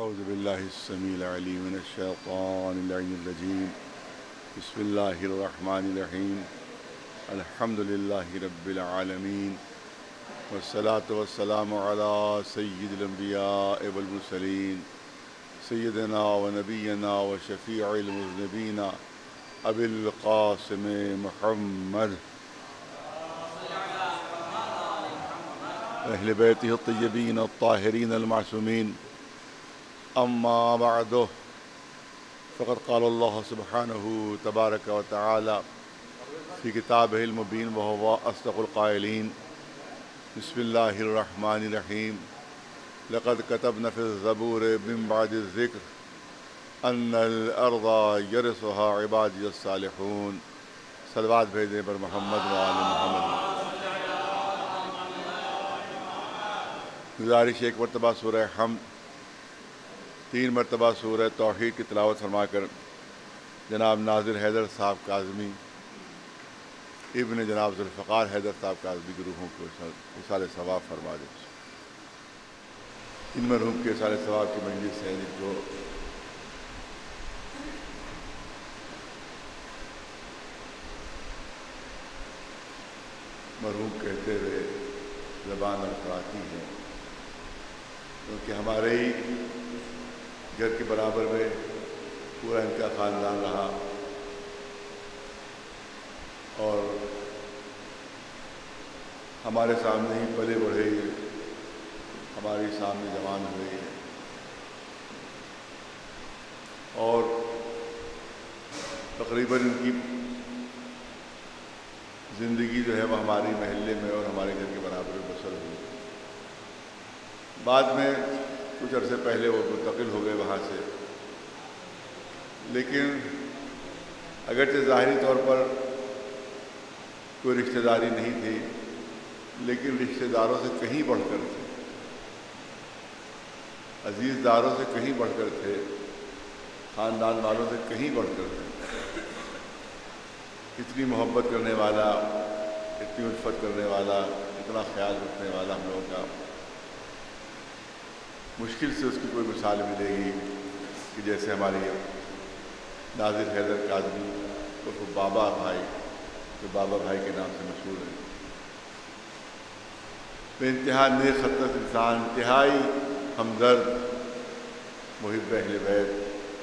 اعوذ باللہ السمیع العلیم من الشیطان اللعین الرجیم بسم اللہ الرحمن الرحیم الحمد للہ رب العالمین والصلاة والسلام علی سید الانبیاء والمرسلین سیدنا و نبینا و شفیع المذنبین ابی القاسم محمد اہل بیتہ الطیبین الطاہرین المعصومین اما بعد فقد قال اللہ سبحانہ تبارک و تعالی فی کتابہ المبین وہو اصدق القائلین بسم اللہ الرحمن الرحیم لقد كتبنا في الزبور من بعد الذکر ان الارض یرثها عبادی الصالحون. صلوات بھیجیں پر محمد و آل محمد. گزارش ایک مرتبہ سورہ حمد 3 مرتبہ سورہ توحید کی تلاوت فرما کر جناب ناظر حیدر صاحب کاظمی ابن جناب ذوالفقار حیدر صاحب کاظمی کی روحوں کو اصال ثواب فرما دے. ان مرحوم کے اصال ثواب کی مجلس ہے جو مرحوم کہتے ہوئے زبان لڑکھڑاتی ہے، کیونکہ ہمارے ہی گھر کے برابر میں پورا ان کا خاندان رہا اور ہمارے سامنے ہی پلے بڑھے، ہمارے سامنے جوان ہوئے اور تقریباً ان کی زندگی جو ہے وہ ہماری محلے میں اور ہمارے گھر کے برابر میں بسر ہوئی. بعد میں کچھ عرصے پہلے وہ منتقل ہو گئے وہاں سے، لیکن اگرچہ ظاہری طور پر کوئی رشتہ داری نہیں تھی، لیکن رشتہ داروں سے کہیں بڑھ کر تھے، عزیز داروں سے کہیں بڑھ کر تھے، خاندان والوں سے کہیں بڑھ کر تھے. اتنی محبت کرنے والا، اتنی الفت کرنے والا، اتنا خیال رکھنے والا ہم لوگوں کا مشکل سے اس کی کوئی مثال ملے گی کہ جیسے ہماری ناظر حیدر کاظمی اور وہ بابا بھائی جو بابا بھائی کے نام سے مشہور ہے. بے انتہا نیک خطرت انسان، انتہائی ہمدرد، محب اہل بیت.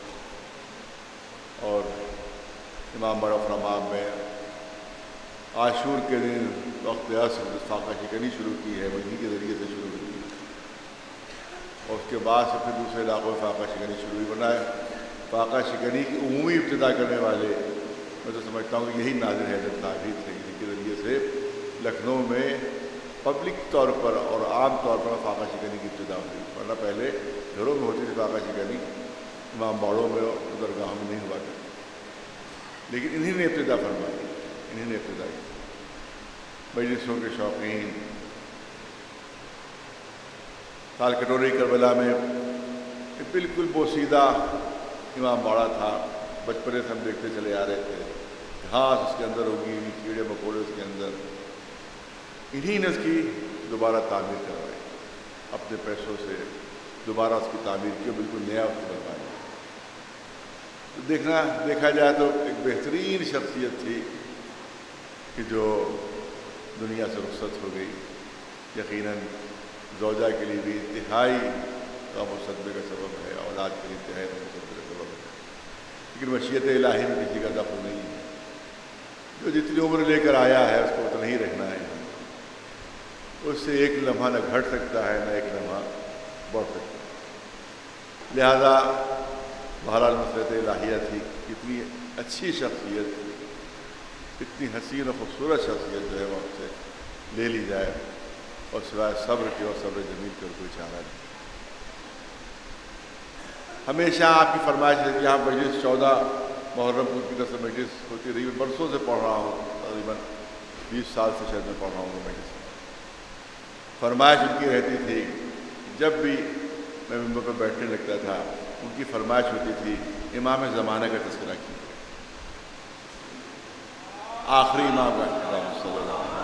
اور امام باڑہ فرمام میں عاشور کے دن وقت عصر فاقہ شکنی شروع کی ہے، وہ انہی کے ذریعے سے شروع ہوئی اور اس کے بعد سے پھر دوسرے علاقوں میں فاقہ شکنی شروع ہوئی. بنائے فاقہ شکنی کی عمومی ابتدا کرنے والے میں تو سمجھتا ہوں کہ یہی ناظر حیدر صاحب ہی تھے، جن کے ذریعے سے لکھنؤ میں پبلک طور پر اور عام طور پر فاقہ شکنی کی ابتدا ہوئی. ورنہ پہلے گھروں میں ہوتی تھی فاقہ شکنی، امام باڑوں میں اور درگاہوں میں نہیں ہوا کرتی، لیکن انہی نے ابتدا فرمائی، انہی نے ابتدا کی. مجلسوں کے شوقین. سال کٹوری کربلا میں بالکل بوسیدہ امام باڑہ تھا، بچپنے سے ہم دیکھتے چلے آ رہے تھے. گھاس اس کے اندر ہوگی، کیڑے مکوڑے اس کے اندر. انہی نے اس کی دوبارہ تعمیر کروائی، اپنے پیسوں سے دوبارہ اس کی تعمیر کی، بالکل نیا اس کو بنوایا. دیکھا جائے تو ایک بہترین شخصیت تھی کہ جو دنیا سے رخصت ہو گئی. یقیناً زوجہ کے لیے بھی انتہائی غم و صدمے کا سبب ہے، اولاد کے لیے انتہائی غم و صدمے کا سبب ہے، لیکن مشیت الہی میں کسی کا دخل نہیں ہے. جو جتنی عمر لے کر آیا ہے اس کو اتنا ہی رہنا ہے. اس سے ایک لمحہ نہ گھٹ سکتا ہے، نہ ایک لمحہ بڑھ سکتا ہے. لہذا بہرحال مسرت الہیہ تھی. اتنی اچھی شخصیت، اتنی حسین و خوبصورت شخصیت جو ہے وہ ہم سے لے لی جائے اور سوائے صبر کے اور صبر جمیل کے کوئی چارہ نہیں. ہمیشہ آپ کی فرمائش ہے کہ یہاں مجلس 14 محرم پور کی طرف سے مجلس ہوتی رہی. برسوں سے پڑھ رہا ہوں، تقریباً 20 سال سے شاید میں پڑھ رہا ہوں مجلس. فرمائش ان کی رہتی تھی، جب بھی میں ممبر پر بیٹھنے لگتا تھا ان کی فرمائش ہوتی تھی امام زمانہ کا تذکرہ کیجیے. آخری امام کا صلی اللہ علیہ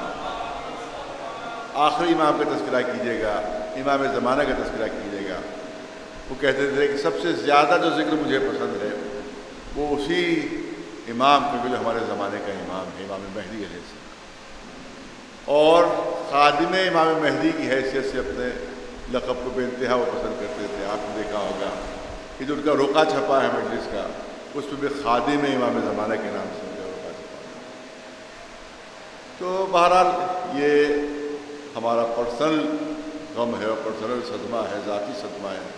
وسلم، آخری امام کا تذکرہ کیجیے گا، امام زمانہ کا تذکرہ کیجیے گا. وہ کہتے تھے کہ سب سے زیادہ جو ذکر مجھے پسند ہے وہ اسی امام کو جو ہمارے زمانے کا امام ہے، امام مہدی علیہ السلام، اور خادم امام مہدی کی حیثیت سے اپنے لقب کو بے انتہا وہ پسند کرتے تھے۔ آپ نے دیکھا ہوگا کہ جو ان کا رقعہ چھپا ہے مجلس کا، اس میں بھی خادم امام زمانہ کے نام سے ان کا رقعہ چھپا ہے۔ تو بہرحال یہ ہمارا پرسنل غم ہے اور پرسنل صدمہ ہے، ذاتی صدمہ ہے،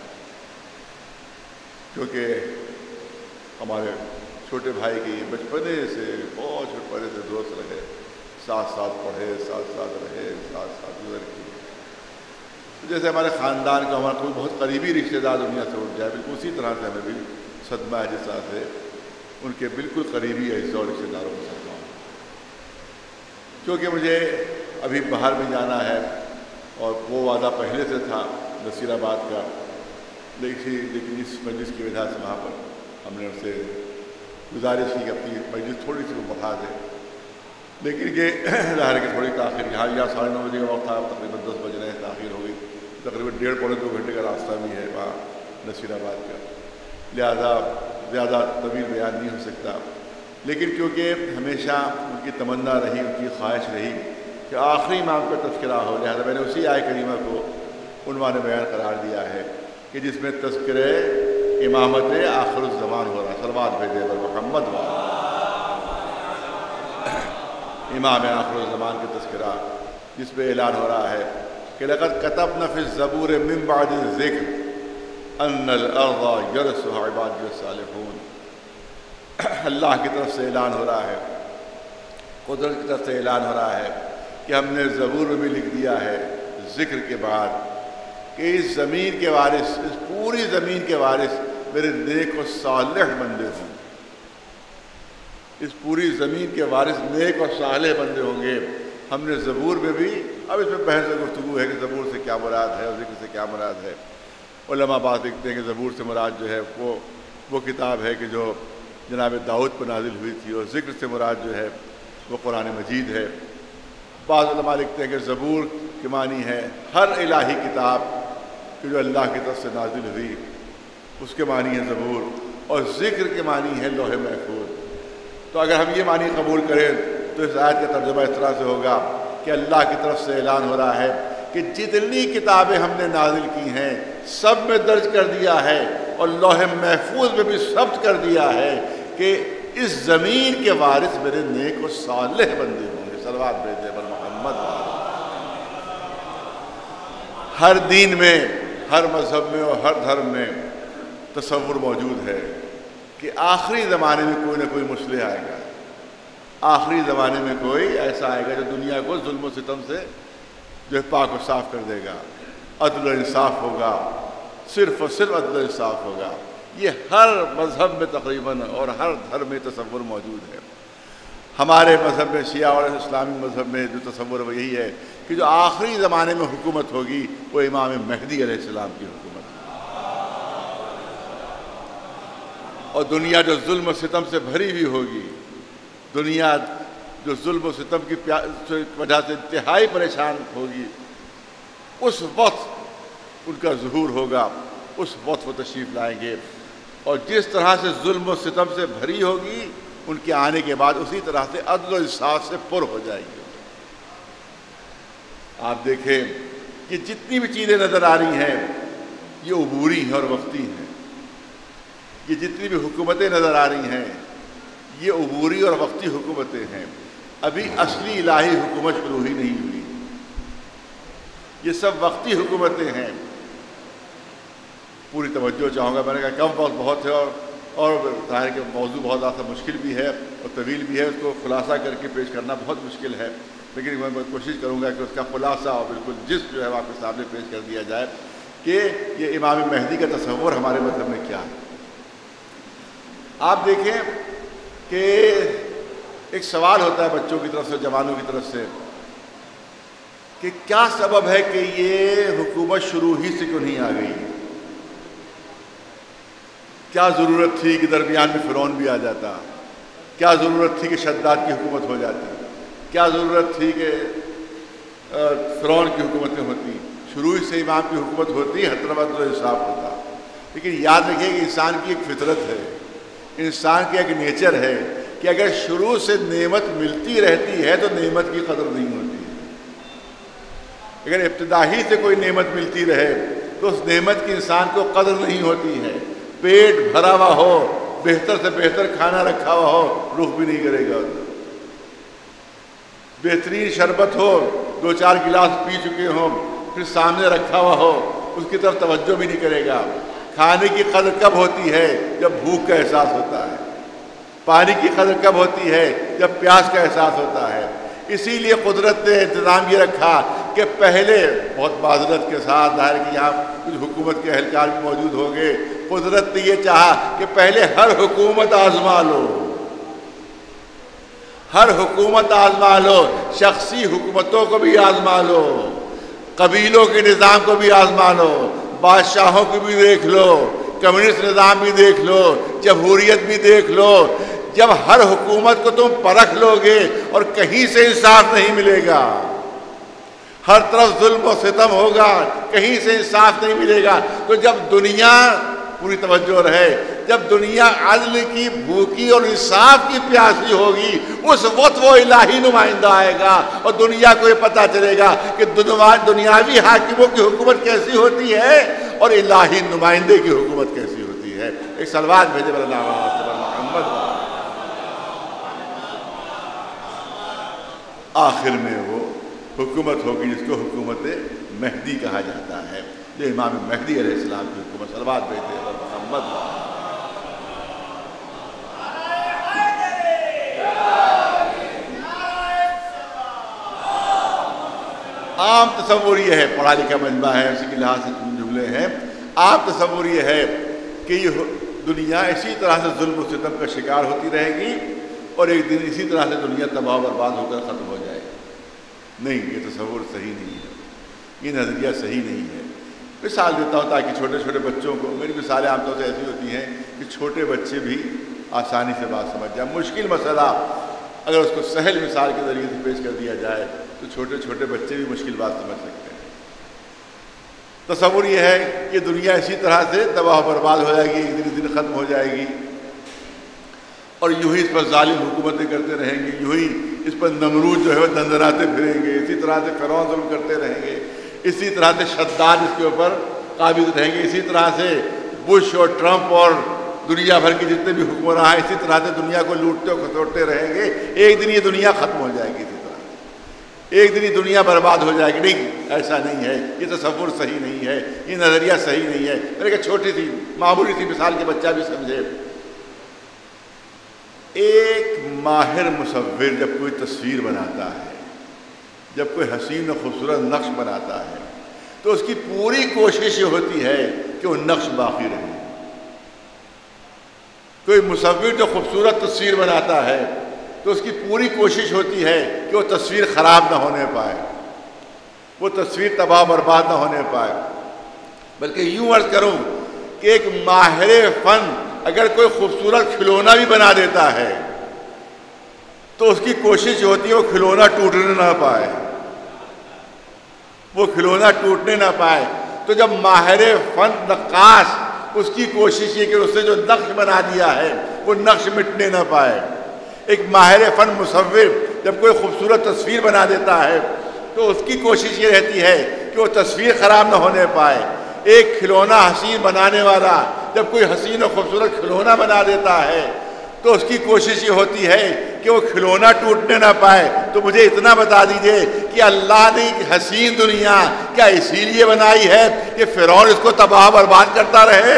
کیونکہ ہمارے چھوٹے بھائی کی بچپنے سے بہت چھوٹے سے دوست رہے، ساتھ پڑھے، ساتھ رہے، ساتھ گزر کی۔ جیسے ہمارے خاندان کا ہمارا کوئی بہت قریبی رشتہ دار دنیا سے اٹھ جائے، بالکل اسی طرح سے ہمیں بھی صدمہ ہے جس طرح سے ان کے بالکل قریبی اعزاء اور رشتہ داروں کو صدمہ ہو۔ کیونکہ مجھے ابھی باہر بھی جانا ہے اور وہ وعدہ پہلے سے تھا نصیر آباد کا، لیکن اس مجلس کی وجہ سے وہاں پر ہم نے ان سے گزارش کی کہ اپنی مجلس تھوڑی سی وہ بڑھا دے، لیکن کہ ظاہر کہ تھوڑی تاخیر، یہاں 9:30 بجے کا وقت تھا، تقریباً 10 بج رہے ہیں، تاخیر ہو گئی، تقریباً 1.5 پونے 2 گھنٹے کا راستہ بھی ہے وہاں نصیر آباد کا، لہذا زیادہ طویل بیان نہیں ہو سکتا۔ لیکن کیونکہ ہمیشہ ان کی تمنا رہی، ان کی خواہش رہی کہ آخری امام کا تذکرہ ہو، لہذا میں نے اسی آیت کریمہ کو عنوان بیان قرار دیا ہے کہ جس میں تذکرے امامت آخر الزمان ہو رہا ہے۔ صلوات بھیجے بر محمد امام آخر الزمان کا تذکرہ، جس پہ اعلان ہو رہا ہے کہ لقد كتبنا في الزبور من بعد الذکر ان الارض يرثها عبادی الصالحون۔ اللہ کی طرف سے اعلان ہو رہا ہے، قدرت کی طرف سے اعلان ہو رہا ہے کہ ہم نے زبور میں بھی لکھ دیا ہے ذکر کے بعد کہ اس زمین کے وارث، اس پوری زمین کے وارث میرے نیک و صالح بندے ہوں، اس پوری زمین کے وارث نیک اور صالح بندے ہوں گے۔ ہم نے زبور میں بھی، اب اس میں بحث و گفتگو ہے کہ زبور سے کیا مراد ہے اور ذکر سے کیا مراد ہے۔ علماء بات لکھتے ہیں کہ زبور سے مراد جو ہے وہ کتاب ہے کہ جو جناب داؤد پر نازل ہوئی تھی، اور ذکر سے مراد جو ہے وہ قرآن مجید ہے۔ بعض علماء لکھتے ہیں کہ زبور کے معنی ہے ہر الہی کتاب کہ جو اللہ کی طرف سے نازل ہوئی، اس کے معنی ہے زبور، اور ذکر کے معنی ہے لوح محفوظ۔ تو اگر ہم یہ معنی قبول کریں تو اس آیت کا ترجمہ اس طرح سے ہوگا کہ اللہ کی طرف سے اعلان ہو رہا ہے کہ جتنی کتابیں ہم نے نازل کی ہیں سب میں درج کر دیا ہے، اور لوح محفوظ میں بھی ثبت کر دیا ہے کہ اس زمین کے وارث میرے نیک و صالح بندے ہوں گے۔ صلوات بھیجے بر محمد۔ ہر دین میں، ہر مذہب میں اور ہر دھرم میں تصور موجود ہے کہ آخری زمانے میں کوئی نہ کوئی مصلح آئے گا، آخری زمانے میں کوئی ایسا آئے گا جو دنیا کو ظلم و ستم سے جو ہے پاک و صاف کر دے گا، عدل و انصاف ہوگا، صرف اور صرف عدل و انصاف ہوگا۔ یہ ہر مذہب میں تقریباً اور ہر دھرم میں تصور موجود ہے۔ ہمارے مذہب میں، شیعہ اور اسلامی مذہب میں جو تصور وہ یہی ہے کہ جو آخری زمانے میں حکومت ہوگی وہ امام مہدی علیہ السلام کی حکومت ہے، اور دنیا جو ظلم و ستم سے بھری ہوئی ہوگی، دنیا جو ظلم و ستم کی وجہ سے انتہائی پریشان ہوگی، اس وقت ان کا ظہور ہوگا، اس وقت وہ تشریف لائیں گے، اور جس طرح سے ظلم و ستم سے بھری ہوگی ان کے آنے کے بعد اسی طرح سے عدل و انصاف سے پر ہو جائے گی۔ آپ دیکھیں کہ جتنی بھی چیزیں نظر آ رہی ہیں یہ عبوری ہیں اور وقتی ہیں، یہ جتنی بھی حکومتیں نظر آ رہی ہیں یہ عبوری اور وقتی حکومتیں ہیں، ابھی اصلی الہی حکومت شروع ہی نہیں ہوئی، یہ سب وقتی حکومتیں ہیں۔ پوری توجہ چاہوں گا، میں نے کہا کم وقت بہت ہے اور ظاہر کہ موضوع بہت زیادہ مشکل بھی ہے اور طویل بھی ہے، اس کو خلاصہ کر کے پیش کرنا بہت مشکل ہے، لیکن میں کوشش کروں گا کہ اس کا خلاصہ اور بالکل جس جو ہے آپ کے سامنے پیش کر دیا جائے کہ یہ امام مہدی کا تصور ہمارے مذہب میں کیا ہے۔ آپ دیکھیں کہ ایک سوال ہوتا ہے بچوں کی طرف سے، جوانوں کی طرف سے، کہ کیا سبب ہے کہ یہ حکومت شروع ہی سے کیوں نہیں آ گئی؟ کیا ضرورت تھی کہ درمیان میں فرعون بھی آ جاتا؟ کیا ضرورت تھی کہ شداد کی حکومت ہو جاتی؟ کیا ضرورت تھی کہ فرعون کی حکومتیں ہوتی؟ شروع سے امام کی حکومت ہوتی، ہر طرف عدل و انصاف ہوتا، لیکن یاد رکھیے کہ انسان کی ایک فطرت ہے، انسان کا ایک نیچر ہے کہ اگر شروع سے نعمت ملتی رہتی ہے تو نعمت کی قدر نہیں ہوتی ہے۔ اگر ابتدا ہی سے کوئی نعمت ملتی رہے تو اس نعمت کی انسان کو قدر نہیں ہوتی ہے۔ پیٹ بھرا ہوا ہو، بہتر سے بہتر کھانا رکھا ہوا ہو، رخ بھی نہیں کرے گا۔ بہترین شربت ہو، 2-4 گلاس پی چکے ہوں، پھر سامنے رکھا ہوا ہو، اس کی طرف توجہ بھی نہیں کرے گا۔ کھانے کی قدر کب ہوتی ہے؟ جب بھوک کا احساس ہوتا ہے۔ پانی کی قدر کب ہوتی ہے؟ جب پیاس کا احساس ہوتا ہے۔ اسی لیے قدرت نے انتظام یہ رکھا کہ پہلے، بہت معذرت کے ساتھ ظاہر کہ یہاں کچھ حکومت کے اہلکار بھی موجود ہوں گے، قدرت نے یہ چاہا کہ پہلے ہر حکومت آزما لو، ہر حکومت آزما لو، شخصی حکومتوں کو بھی آزما لو، قبیلوں کے نظام کو بھی آزما لو، بادشاہوں کو بھی دیکھ لو، کمیونسٹ نظام بھی دیکھ لو، جمہوریت بھی دیکھ لو۔ جب ہر حکومت کو تم پرکھ لو گے اور کہیں سے انصاف نہیں ملے گا، ہر طرف ظلم و ستم ہوگا، کہیں سے انصاف نہیں ملے گا، تو جب دنیا، پوری توجہ رہے، جب دنیا عدل کی بھوکی اور انصاف کی پیاسی ہوگی، اس وقت وہ الہی نمائندہ آئے گا اور دنیا کو یہ پتہ چلے گا کہ دنیاوی حاکموں کی حکومت کیسی ہوتی ہے اور الہی نمائندے کی حکومت کیسی ہوتی ہے۔ ایک صلوات بھیجے بر محمد۔ آخر میں وہ حکومت ہوگی جس کو حکومت مہدی کہا جاتا ہے، جو امام مہدی علیہ السلام کی حکومت۔ صلوات بھیجے بر محمد۔ عام تصور یہ ہے، پڑھا لکھا مجمع ہے، اسی کے لحاظ سے جملے ہیں، عام تصور یہ ہے کہ یہ دنیا اسی طرح سے ظلم و ستم کا شکار ہوتی رہے گی اور ایک دن اسی طرح سے دنیا تباہ و برباد ہو کر ختم ہو جائے گی۔ نہیں، یہ تصور صحیح نہیں ہے، یہ نظریہ صحیح نہیں ہے۔ مثال دیتا ہوں تاکہ چھوٹے چھوٹے بچوں کو، میری مثالیں عام طور سے ایسی ہوتی ہیں کہ چھوٹے بچے بھی آسانی سے بات سمجھ جائیں۔ مشکل مسئلہ اگر اس کو سہل مثال کے ذریعے سے پیش کر دیا جائے تو چھوٹے چھوٹے بچے بھی مشکل بات سمجھ سکتے ہیں۔ تصور یہ ہے کہ دنیا اسی طرح سے تباہ و برباد ہو جائے گی، ایک دن ختم ہو جائے گی، اور یوں ہی اس پر ظالم حکومتیں کرتے رہیں گے، یوں ہی اس پر نمرود جو ہے وہ دندناتے پھریں گے، اسی طرح سے فرعون ظلم کرتے رہیں گے، اسی طرح سے شداد اس کے اوپر قابض رہیں گے، اسی طرح سے بش اور ٹرمپ اور دنیا بھر کے جتنے بھی حکمراں ہیں اسی طرح سے دنیا کو لوٹتے اور کھسوٹتے رہیں گے۔ ایک دن یہ دنیا ختم ہو جائے گی، اسی طرح ایک دن یہ دنیا برباد ہو جائے گی۔ نہیں، ایسا نہیں ہے، یہ تصور صحیح نہیں ہے، یہ نظریہ صحیح نہیں ہے۔ میرے کہ چھوٹی سی معمولی سی مثال کے بچہ بھی سمجھے۔ ایک ماہر مصور جب کوئی تصویر بناتا ہے، جب کوئی حسین و خوبصورت نقش بناتا ہے تو اس کی پوری کوشش یہ ہوتی ہے کہ وہ نقش باقی رہے۔ کوئی مصور جو خوبصورت تصویر بناتا ہے تو اس کی پوری کوشش ہوتی ہے کہ وہ تصویر خراب نہ ہونے پائے، وہ تصویر تباہ برباد نہ ہونے پائے۔ بلکہ یوں عرض کروں کہ ایک ماہر فن اگر کوئی خوبصورت کھلونا بھی بنا دیتا ہے تو اس کی کوشش ہوتی ہے وہ کھلونا ٹوٹنے نہ پائے، وہ کھلونا ٹوٹنے نہ پائے۔ تو جب ماہر فن نقاش، اس کی کوشش یہ کہ اس نے جو نقش بنا دیا ہے وہ نقش مٹنے نہ پائے۔ ایک ماہر فن مصور جب کوئی خوبصورت تصویر بنا دیتا ہے تو اس کی کوشش یہ رہتی ہے کہ وہ تصویر خراب نہ ہونے پائے۔ ایک کھلونا حسین بنانے والا جب کوئی حسین و خوبصورت کھلونا بنا دیتا ہے تو اس کی کوشش یہ ہوتی ہے کہ وہ کھلونا ٹوٹنے نہ پائے۔ تو مجھے اتنا بتا دیجئے کہ اللہ نے ایک حسین دنیا کیا اسی لیے بنائی ہے کہ فرعون اس کو تباہ برباد کرتا رہے،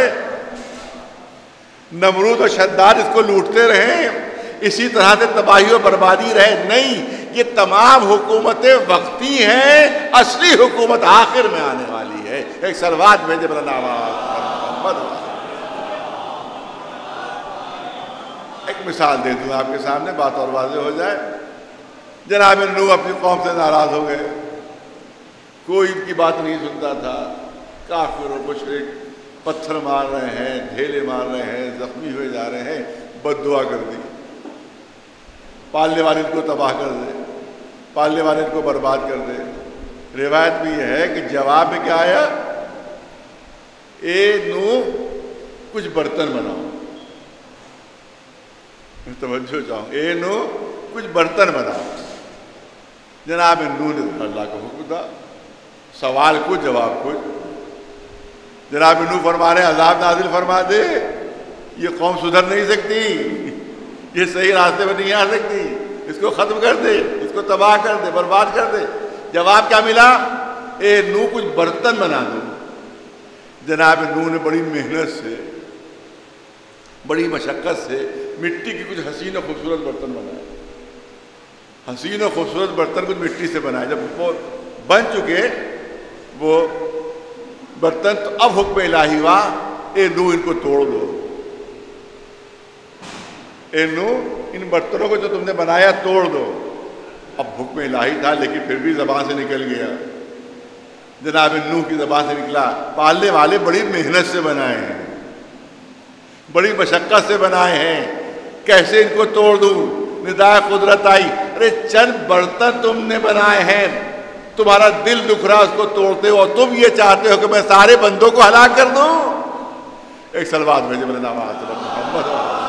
نمرود و شداد اس کو لوٹتے رہیں، اسی طرح سے تباہی و بربادی رہے؟ نہیں، یہ تمام حکومتیں وقتی ہیں، اصلی حکومت آخر میں آنے والی ہے۔ ایک صلوات بھیجے بر محمد۔ ایک مثال دے دوں آپ کے سامنے، بات اور واضح ہو جائے۔ جناب نوح اپنی قوم سے ناراض ہو گئے، کوئی ان کی بات نہیں سنتا تھا، کافر و مشرک پتھر مار رہے ہیں، ڈھیلے مار رہے ہیں، زخمی ہوئے جا رہے ہیں، بد دعا کر دی، پالنے والے ان کو تباہ کر دے، پالنے والے ان کو برباد کر دے۔ روایت بھی یہ ہے کہ جواب میں کیا آیا؟ اے نوح کچھ برتن بناؤ. توجہ چاہوں, اے نو کچھ برتن بناؤ. جناب نوح نے اللہ کا حکم تھا, سوال کچھ جواب کچھ. جناب نوح فرما رہے عذاب نازل فرما دے, یہ قوم سدھر نہیں سکتی, یہ صحیح راستے پر نہیں آ سکتی, اس کو ختم کر دے, اس کو تباہ کر دے, برباد کر دے. جواب کیا ملا؟ اے نوح کچھ برتن بنا دو. جناب نوح نے بڑی محنت سے, بڑی مشقت سے مٹی کی کچھ حسین و خوبصورت برتن بنائے. حسین و خوبصورت برتن کچھ مٹی سے بنائے. جب وہ بن چکے وہ برتن, تو اب حکم الہی ہوا, اے نوح ان کو توڑ دو. اے نوح ان برتنوں کو جو تم نے بنایا توڑ دو. اب حکم الہی تھا لیکن پھر بھی زبان سے نکل گیا. جناب نوح کی زبان سے نکلا, پالنے والے بڑی محنت سے بنائے ہیں, بڑی مشقت سے بنائے ہیں, کیسے ان کو توڑ دوں؟ ندائے قدرت آئی, ارے چند برتن تم نے بنائے ہیں, تمہارا دل دکھ رہا اس کو توڑتے ہو, اور تم یہ چاہتے ہو کہ میں سارے بندوں کو ہلاک کر دوں. ایک صلوات بھیجے میرے نام محمد.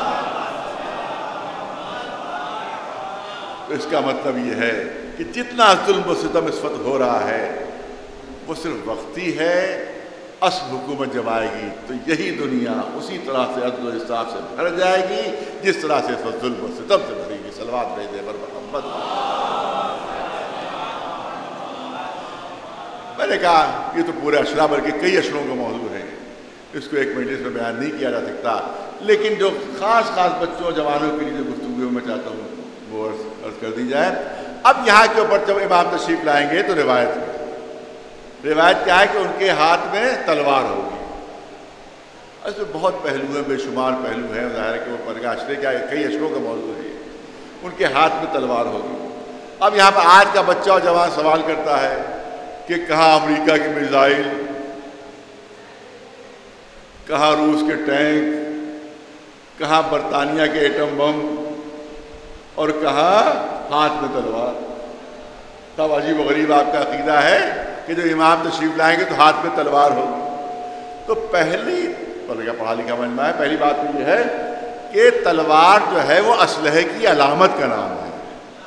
تو اس کا مطلب یہ ہے کہ جتنا ظلم و ستم اس وقت ہو رہا ہے وہ صرف وقتی ہے. اصل حکومت جب آئے گی تو یہی دنیا اسی طرح سے عدل و انصاف سے بھر جائے گی جس طرح سے اس وقت ظلم و ستم سے بھری گی. صلوات بھیج دے بر محمد. میں نے کہا یہ تو پورے اشرا بلکہ کئی اشروں کا موضوع ہے, اس کو ایک مجلس میں بیان نہیں کیا جا سکتا, لیکن جو خاص خاص بچوں جوانوں کے لیے جو گفتگو میں چاہتا ہوں وہ عرض کر دی جائے. اب یہاں کے اوپر جب امام تشریف لائیں گے تو روایت کیا ہے کہ ان کے ہاتھ میں تلوار ہوگی. اس میں بہت پہلو ہیں, بے شمار پہلو ہیں. ظاہر ہے کہ وہ پرگاہ اشرے کیا کئی اشروں کا موضوع ہے. ان کے ہاتھ میں تلوار ہوگی. اب یہاں پر آج کا بچہ اور جوان سوال کرتا ہے کہ کہاں امریکہ کے میزائل, کہاں روس کے ٹینک, کہاں برطانیہ کے ایٹم بم, اور کہاں ہاتھ میں تلوار. تب عجیب و غریب آپ کا عقیدہ ہے کہ جو امام تشریف لائیں گے تو ہاتھ میں تلوار ہوگی. تو پہلی پڑھا لکھا مجمع ہے, پہلی بات تو یہ ہے کہ تلوار جو ہے وہ اسلحے کی علامت کا نام ہے,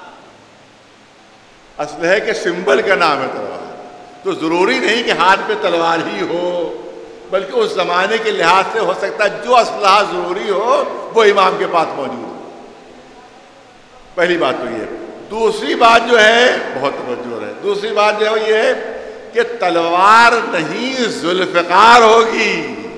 اسلحے کے سمبل کا نام ہے تلوار. تو ضروری نہیں کہ ہاتھ پہ تلوار ہی ہو, بلکہ اس زمانے کے لحاظ سے ہو سکتا ہے جو اسلحہ ضروری ہو وہ امام کے پاس موجود ہو. پہلی بات تو یہ. دوسری بات جو ہے بہت توجہ ہے, دوسری بات جو ہے وہ یہ ہے کہ تلوار نہیں ذوالفقار ہوگی.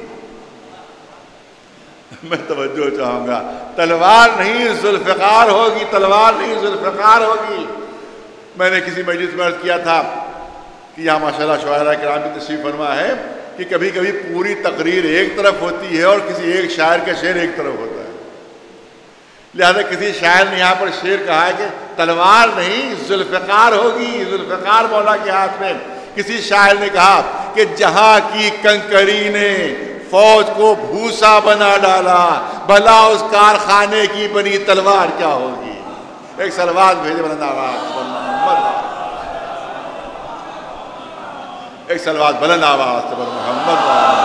میں توجہ چاہوں گا, تلوار نہیں ذوالفقار ہوگی, تلوار نہیں ذوالفقار ہوگی. میں نے کسی مجلس میں عرض کیا تھا کہ یہاں ماشاءاللہ شاعرہ کرام کی تشریف فرما ہے کہ کبھی کبھی پوری تقریر ایک طرف ہوتی ہے اور کسی ایک شاعر کا شعر ایک طرف ہوتا ہے. لہذا کسی شاعر نے یہاں پر شعر کہا ہے کہ تلوار نہیں ذوالفقار ہوگی, ذوالفقار مولا کے ہاتھ میں. کسی شاعر نے کہا کہ جہاں کی کنکری نے فوج کو بھوسا بنا ڈالا, بھلا اس کارخانے کی بنی تلوار کیا ہوگی. ایک صلوات بھیجے بلند آواز, ایک صلوات بلند آواز سے محمد.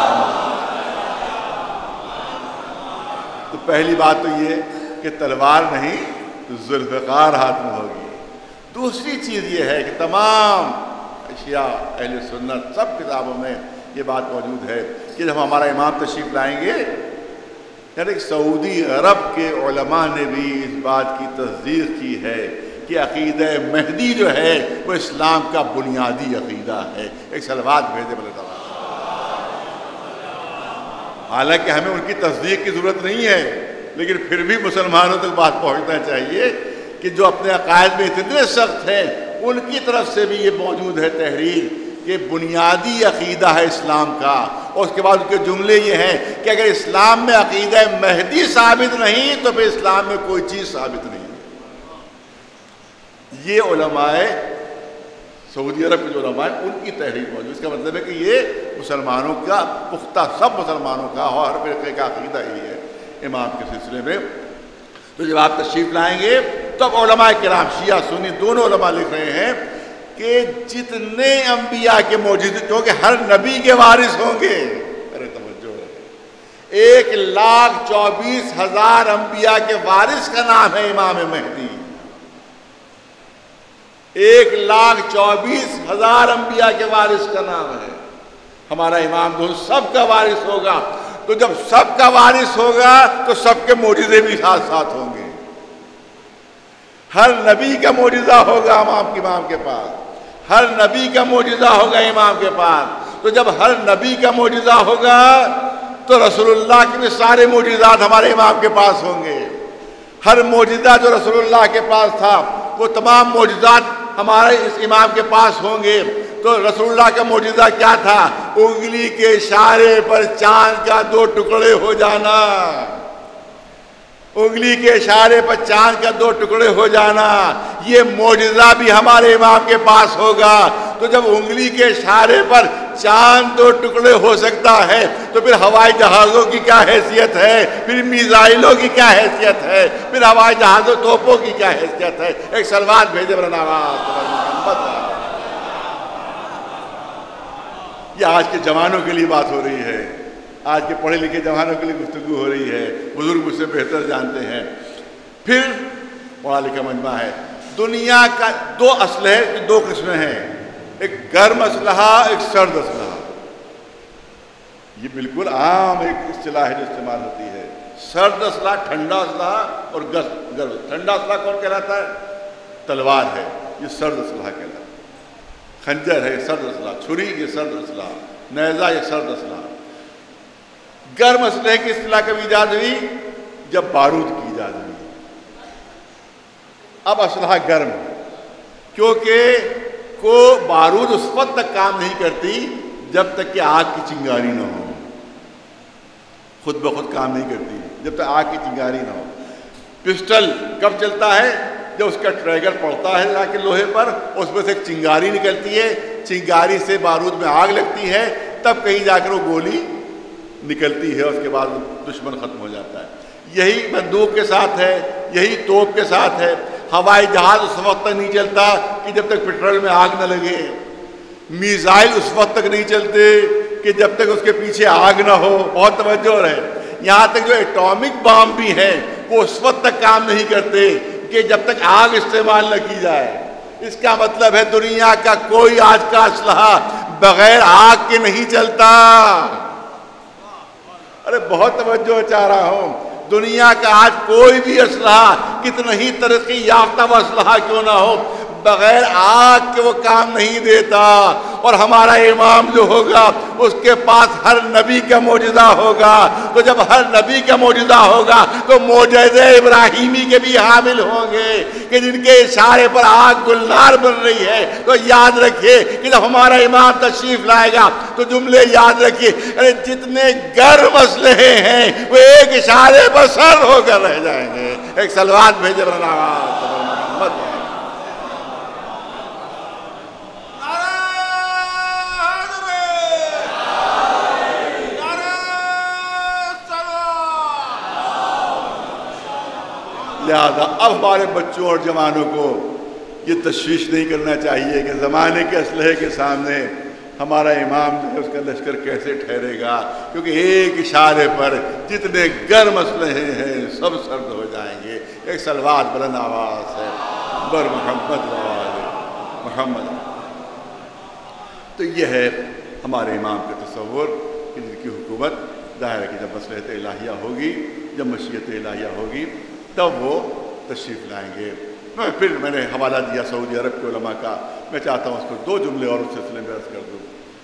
تو پہلی بات تو یہ کہ تلوار نہیں ذوالفقار ہاتھ میں ہوگی. دوسری چیز یہ ہے کہ تمام اشیاء اہل سنت سب کتابوں میں یہ بات موجود ہے کہ جب ہمارا امام تشریف لائیں گے, یعنی سعودی عرب کے علماء نے بھی اس بات کی تصدیق کی ہے کہ عقیدہ مہدی جو ہے وہ اسلام کا بنیادی عقیدہ ہے. ایک صلوات بھیجے بلند آواز. حالانکہ ہمیں ان کی تصدیق کی ضرورت نہیں ہے, لیکن پھر بھی مسلمانوں تک بات پہنچنا چاہیے کہ جو اپنے عقائد میں اتنے سخت ہیں ان کی طرف سے بھی یہ موجود ہے تحریر کہ بنیادی عقیدہ ہے اسلام کا. اور اس کے بعد ان کے جملے یہ ہیں کہ اگر اسلام میں عقیدہ مہدی ثابت نہیں تو پھر اسلام میں کوئی چیز ثابت نہیں. یہ علماء سعودی عرب کے جو علماء ہیں ان کی تحریر موجود. اس کا مطلب ہے کہ یہ مسلمانوں کا پختہ, سب مسلمانوں کا اور ہر فرقے کا عقیدہ یہی ہے امام کے سلسلے میں. تو جب آپ تشریف لائیں گے تب علماء کرام شیعہ سنی دونوں علماء لکھ رہے ہیں کہ جتنے انبیاء کے موجود, کیونکہ ہر نبی کے وارث ہوں گے. ارے توجہ, 1,24,000 انبیاء کے وارث کا نام ہے امام مہدی. 1,24,000 انبیاء کے وارث کا نام ہے. ہمارا امام تو سب کا وارث ہوگا. تو جب سب کا وارث ہوگا تو سب کے معجزے بھی ساتھ ساتھ ہوں گے. ہر نبی کا معجزہ ہوگا امام کے پاس. ہر نبی کا معجزہ ہوگا امام کے پاس. تو جب ہر نبی کا معجزہ ہوگا تو رسول اللہ کے بھی سارے معجزات ہمارے امام کے پاس ہوں گے. ہر معجزہ جو رسول اللہ کے پاس تھا وہ تمام معجزات ہمارے اس امام کے پاس ہوں گے. تو رسول اللہ کا معجزہ کیا تھا؟ انگلی کے اشارے پر چاند کا 2 ٹکڑے ہو جانا. انگلی کے اشارے پر چاند کا 2 ٹکڑے ہو جانا، یہ معجزہ بھی ہمارے امام کے پاس ہوگا. تو جب انگلی کے اشارے پر چاند 2 ٹکڑے ہو سکتا ہے تو پھر ہوائی جہازوں کی کیا حیثیت ہے، پھر میزائلوں کی کیا حیثیت ہے، پھر ہوائی جہازوں توپوں کی کیا حیثیت ہے. ایک سلوات بھیجے برنا آواز. یہ آج کے جوانوں کے لیے بات ہو رہی ہے، آج کے پڑھے لکھے جوانوں کے لیے گفتگو ہو رہی ہے. بزرگ مجھ سے بہتر جانتے ہیں. پھر پڑھا لکھا مجمع ہے. دنیا کا 2 اسلحے کی 2 قسمیں ہیں، ایک گرم اسلحہ، ایک سرد اسلحہ. یہ بالکل عام ایک اصطلاح ہے جو استعمال ہوتی ہے. سرد اسلحہ ٹھنڈا اسلحہ اور گرم. ٹھنڈا اسلحہ کون کہلاتا ہے؟ تلوار ہے، یہ سرد اسلحہ کہلاتا ہے. خنجر ہے یہ سرد اسلحہ، چھری یہ سرد اسلحہ، نیزہ یہ سرد اسلحہ. گرم اسلحے کی اصطلاح کب ایجاد ہوئی؟ جب بارود کی ایجاد ہوئی. اب اسلحہ گرم، کیونکہ بارود اس وقت تک کام نہیں کرتی جب تک کہ آگ کی چنگاری نہ ہو. خود بخود کام نہیں کرتی جب تک آگ کی چنگاری نہ ہو. پسٹل کب چلتا ہے؟ جب اس کا ٹریگر پڑتا ہے جا کے لوہے پر، اس میں سے ایک چنگاری نکلتی ہے، چنگاری سے بارود میں آگ لگتی ہے، تب کہیں جا کر وہ گولی نکلتی ہے، اس کے بعد دشمن ختم ہو جاتا ہے. یہی بندوق کے ساتھ ہے، یہی توپ کے ساتھ ہے. ہوائی جہاز اس وقت تک نہیں چلتا کہ جب تک پیٹرول میں آگ نہ لگے. میزائل اس وقت تک نہیں چلتے کہ جب تک اس کے پیچھے آگ نہ ہو. بہت توجہ ہے. یہاں تک جو ایٹامک بام بھی ہیں وہ اس وقت تک کام نہیں کرتے کہ جب تک آگ استعمال نہ کی جائے. اس کا مطلب ہے دنیا کا کوئی آج کا اسلحہ بغیر آگ کے نہیں چلتا. ارے بہت توجہ چاہ رہا ہوں. دنیا کا آج کوئی بھی اسلحہ کتنا ہی ترقی یافتہ وہ اسلحہ کیوں نہ ہو، بغیر آگ کے وہ کام نہیں دیتا. اور ہمارا امام جو ہوگا اس کے پاس ہر نبی کا معجزہ ہوگا. تو جب ہر نبی کا معجزہ ہوگا تو معجزہ ابراہیمی کے بھی حامل ہوں گے کہ جن کے اشارے پر آگ گلنار بن رہی ہے. تو یاد رکھیے کہ جب ہمارا امام تشریف لائے گا تو جملے یاد رکھیے، جتنے گرم اسلحے ہیں وہ ایک اشارے پر سر ہو کر رہ جائیں گے. ایک سلوات بھیجے محمد. لہذا اب ہمارے بچوں اور جوانوں کو یہ تشویش نہیں کرنا چاہیے کہ زمانے کے اسلحے کے سامنے ہمارا امام جو ہے اس کا لشکر کیسے ٹھہرے گا، کیونکہ ایک اشارے پر جتنے گرم اسلحے ہیں سب سرد ہو جائیں گے. ایک سلوات بلند آواز ہے بر محمد محمد. تو یہ ہے ہمارے امام کا تصور کہ جن کی حکومت ظاہر ہے کہ جب مصلحت الہیہ ہوگی، جب مشیت الہیہ ہوگی تب وہ تشریف لائیں گے. پھر میں نے حوالہ دیا سعودی عرب کے علماء کا، میں چاہتا ہوں اس کو 2 جملے اور اس سلسلے میں عرض کر دوں.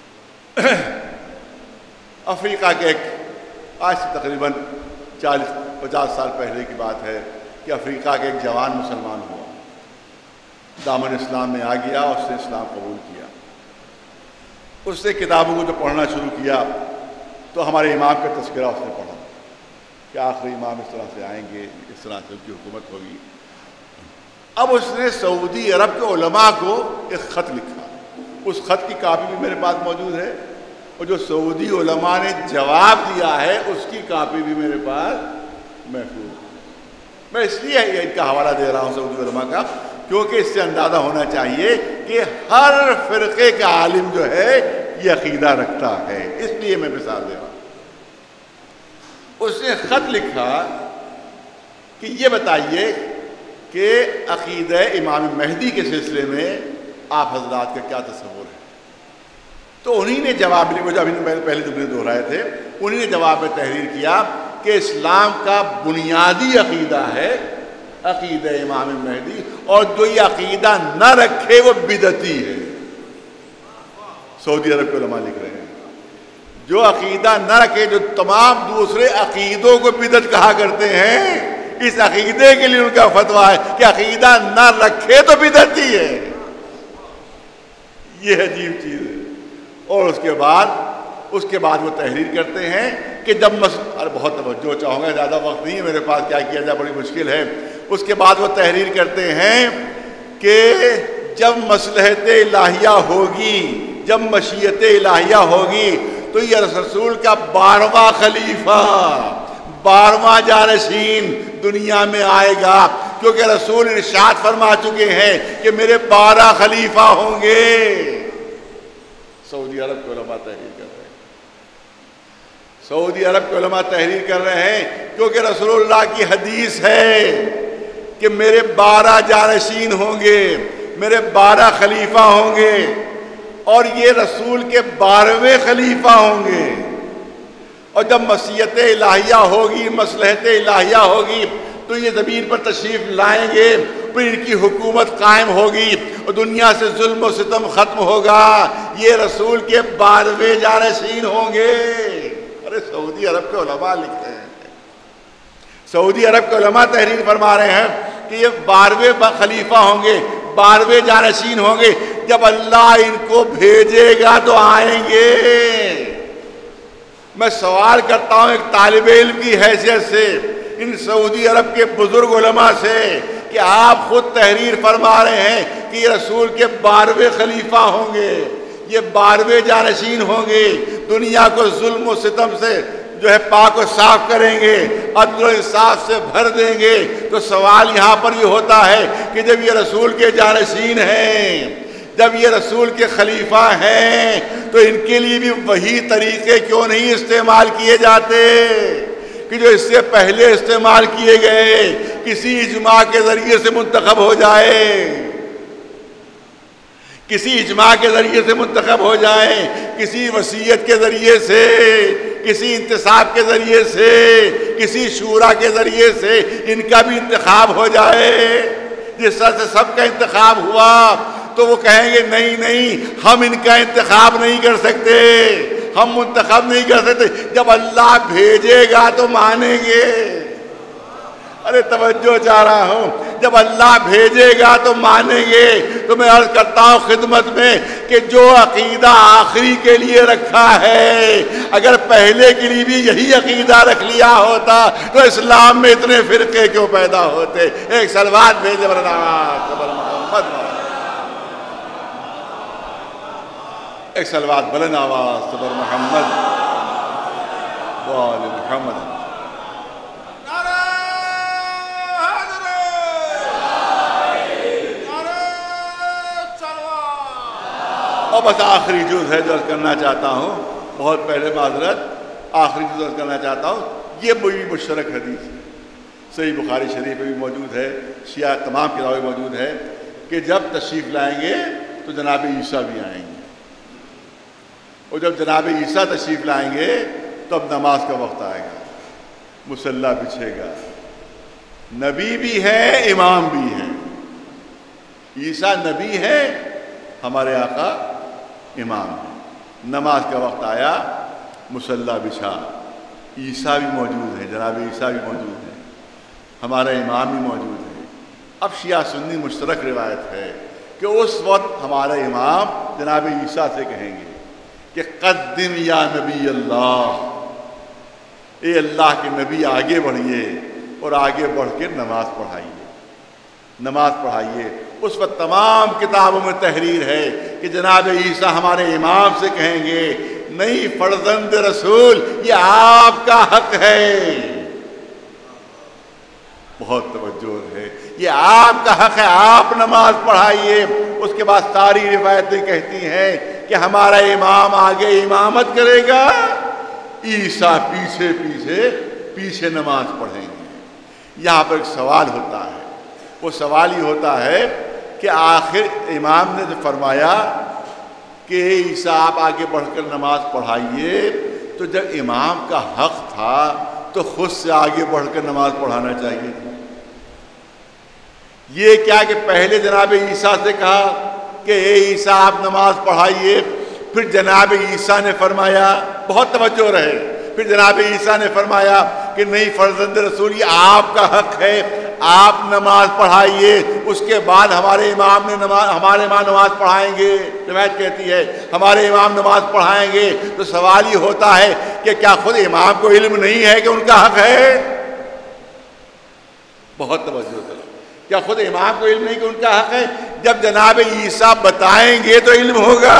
افریقہ کے ایک آج سے تقریباً 40-50 سال پہلے کی بات ہے کہ افریقہ کے ایک جوان مسلمان ہوا، دامن اسلام میں آ گیا اور اس نے اسلام قبول کیا. اس نے کتابوں کو جو پڑھنا شروع کیا تو ہمارے امام کا تذکرہ اس نے پڑھا کہ آخری امام اس طرح سے آئیں گے، اس طرح سے ان کی حکومت ہوگی. اب اس نے سعودی عرب کے علماء کو ایک خط لکھا. اس خط کی کاپی بھی میرے پاس موجود ہے، اور جو سعودی علماء نے جواب دیا ہے اس کی کاپی بھی میرے پاس محفوظ ہے. میں اس لیے ان کا حوالہ دے رہا ہوں سعودی علماء کا، کیونکہ اس سے اندازہ ہونا چاہیے کہ ہر فرقے کا عالم جو ہے یہ عقیدہ رکھتا ہے. اس لیے میں مثال دے رہا ہوں. اس نے خط لکھا کہ یہ بتائیے کہ عقیدہ امام مہدی کے سلسلے میں آپ حضرات کا کیا تصور ہے؟ تو انہی نے جواب لیا، جو ابھی پہلے جملے دہرائے تھے، انہی نے جواب میں تحریر کیا کہ اسلام کا بنیادی عقیدہ ہے عقیدہ امام مہدی، اور جو یہ عقیدہ نہ رکھے وہ بدعتی ہے۔ سعودی عرب کے علماء لکھ رہے ہیں جو عقیدہ نہ رکھے، جو تمام دوسرے عقیدوں کو بدعت کہا کرتے ہیں، اس عقیدے کے لیے ان کا فتویٰ ہے کہ عقیدہ نہ رکھے تو بدعتی ہے۔ یہ عجیب چیز ہے۔ اور اس کے بعد وہ تحریر کرتے ہیں کہ جب بہت توجہ چاہوں گا، زیادہ وقت نہیں ہے میرے پاس، کیا کیا جائے، بڑی مشکل ہے۔ اس کے بعد وہ تحریر کرتے ہیں کہ جب مصلحت الہیہ ہوگی، جب مشیت الہیہ ہوگی، تو یہ رسول کا 12واں خلیفہ، 12واں جانشین دنیا میں آئے گا، کیونکہ رسول ارشاد فرما چکے ہیں کہ میرے 12 خلیفہ ہوں گے۔ سعودی عرب کے علماء تحریر کر رہے ہیں، سعودی عرب کے علماء تحریر کر رہے ہیں، کیونکہ رسول اللہ کی حدیث ہے کہ میرے 12 جانشین ہوں گے، میرے 12 خلیفہ ہوں گے، اور یہ رسول کے 12ویں خلیفہ ہوں گے۔ اور جب مشیت الہیہ ہوگی، مصلحت الہیہ ہوگی، تو یہ زمین پر تشریف لائیں گے، پھر ان کی حکومت قائم ہوگی اور دنیا سے ظلم و ستم ختم ہوگا، یہ رسول کے 12ویں جانشین ہوں گے۔ ارے سعودی عرب کے علماء لکھتے ہیں، سعودی عرب کے علماء تحریر فرما رہے ہیں کہ یہ 12ویں خلیفہ ہوں گے، 12ویں جانشین ہوں گے، جب اللہ ان کو بھیجے گا تو آئیں گے۔ میں سوال کرتا ہوں ایک طالب علم کی حیثیت سے ان سعودی عرب کے بزرگ علماء سے کہ آپ خود تحریر فرما رہے ہیں کہ یہ رسول کے 12ویں خلیفہ ہوں گے، یہ 12ویں جانشین ہوں گے، دنیا کو ظلم و ستم سے جو ہے پاک و صاف کریں گے، عدل و انصاف سے بھر دیں گے۔ تو سوال یہاں پر یہ ہوتا ہے کہ جب یہ رسول کے جانشین ہیں، جب یہ رسول کے خلیفہ ہیں، تو ان کے لیے بھی وہی طریقے کیوں نہیں استعمال کیے جاتے کہ جو اس سے پہلے استعمال کیے گئے، کسی اجماع کے ذریعے سے منتخب ہو جائے، کسی اجماع کے ذریعے سے منتخب ہو جائیں، کسی وصیت کے ذریعے سے، کسی انتصاب کے ذریعے سے، کسی شورا کے ذریعے سے ان کا بھی انتخاب ہو جائے۔ جس طرح سے سب کا انتخاب ہوا تو وہ کہیں گے نہیں نہیں، ہم ان کا انتخاب نہیں کر سکتے، ہم منتخب نہیں کر سکتے، جب اللہ بھیجے گا تو مانیں گے۔ ارے توجہ چاہ رہا ہوں، جب اللہ بھیجے گا تو مانیں گے۔ تو میں عرض کرتا ہوں خدمت میں کہ جو عقیدہ آخری کے لیے رکھا ہے، اگر پہلے کے لیے بھی یہی عقیدہ رکھ لیا ہوتا تو اسلام میں اتنے فرقے کیوں پیدا ہوتے؟ ایک صلوات بھیجے محمد، ایک صلوات بلند آواز صبر محمد وآل محمد۔ اور بس آخری جز ہے جو عرض کرنا چاہتا ہوں، بہت پہلے معذرت، آخری جز عرض کرنا چاہتا ہوں، یہ بھی مشترک حدیث ہے، صحیح بخاری شریف میں بھی موجود ہے، شیعہ تمام کتابیں موجود ہے کہ جب تشریف لائیں گے تو جناب عیسیٰ بھی آئیں گے، اور جب جناب عیسیٰ تشریف لائیں گے تو اب نماز کا وقت آئے گا، مصلی بچھے گا، نبی بھی ہے امام بھی ہے، عیسیٰ نبی ہے، ہمارے آقا امام ہے، نماز کا وقت آیا، مصلی بچھا، عیسیٰ بھی موجود ہے، جناب عیسیٰ بھی موجود ہے، ہمارا امام بھی موجود ہے۔ اب شیعہ سنی مشترک روایت ہے کہ اس وقت ہمارا امام جناب عیسیٰ سے کہیں گے کہ قدم یا نبی اللہ، اے اللہ کے نبی آگے بڑھیے اور آگے بڑھ کے نماز پڑھائیے، نماز پڑھائیے۔ اس وقت تمام کتابوں میں تحریر ہے کہ جناب عیسیٰ ہمارے امام سے کہیں گے نہیں فرزند رسول، یہ آپ کا حق ہے، بہت توجہ ہے، یہ آپ کا حق ہے، آپ نماز پڑھائیے۔ اس کے بعد ساری روایتیں کہتی ہیں کہ ہمارا امام آگے امامت کرے گا، عیسیٰ پیچھے پیچھے پیچھے نماز پڑھیں گے۔ یہاں پر ایک سوال ہوتا ہے، وہ سوال یہ ہوتا ہے کہ آخر امام نے جو فرمایا کہ عیسیٰ آپ آگے بڑھ کر نماز پڑھائیے، تو جب امام کا حق تھا تو خود سے آگے بڑھ کر نماز پڑھانا چاہیے تھا۔ یہ کیا کہ پہلے جناب عیسیٰ سے کہا کہ اے عیسیٰ آپ نماز پڑھائیے، پھر جناب عیسیٰ نے فرمایا، بہت توجہ رہے، پھر جناب عیسیٰ نے فرمایا کہ نہیں فرزند رسول، یہ آپ کا حق ہے، آپ نماز پڑھائیے۔ اس کے بعد ہمارے امام نماز پڑھائیں گے۔ روایت کہتی ہے ہمارے امام نماز پڑھائیں گے۔ تو سوال یہ ہوتا ہے کہ کیا خود امام کو علم نہیں ہے کہ ان کا حق ہے؟ بہت توجہ کرو، کیا خود امام کو علم نہیں کہ ان کا حق ہے؟ جب جناب عیسیٰ بتائیں گے تو علم ہوگا،